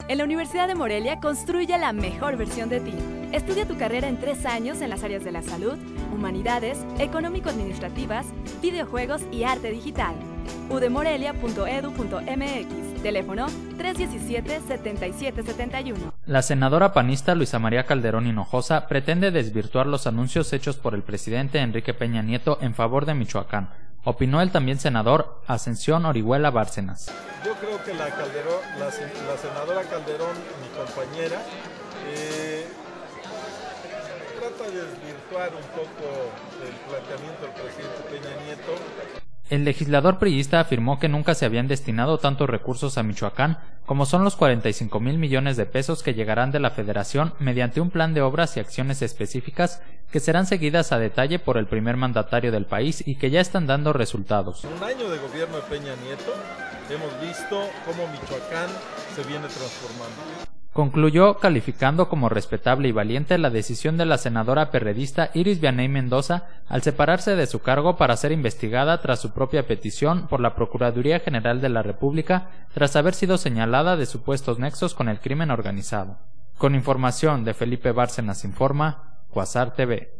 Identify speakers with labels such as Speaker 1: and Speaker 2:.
Speaker 1: En la Universidad de Morelia construye la mejor versión de ti. Estudia tu carrera en 3 años en las áreas de la salud, humanidades, económico-administrativas, videojuegos y arte digital. udemorelia.edu.mx, teléfono 317-7771.
Speaker 2: La senadora panista Luisa María Calderón Hinojosa pretende desvirtuar los anuncios hechos por el presidente Enrique Peña Nieto en favor de Michoacán. Opinó el también senador Ascensión Orihuela Bárcenas.
Speaker 3: Yo creo que la senadora Calderón, mi compañera, trata de desvirtuar un poco el planteamiento del presidente Peña Nieto.
Speaker 2: El legislador priista afirmó que nunca se habían destinado tantos recursos a Michoacán como son los 45,000 millones de pesos que llegarán de la Federación mediante un plan de obras y acciones específicas que serán seguidas a detalle por el primer mandatario del país y que ya están dando resultados.
Speaker 3: En un año de gobierno de Peña Nieto hemos visto cómo Michoacán se viene transformando.
Speaker 2: Concluyó calificando como respetable y valiente la decisión de la senadora perredista Iris Vianey Mendoza al separarse de su cargo para ser investigada tras su propia petición por la Procuraduría General de la República tras haber sido señalada de supuestos nexos con el crimen organizado. Con información de Felipe Bárcenas Informa, Cuasar TV.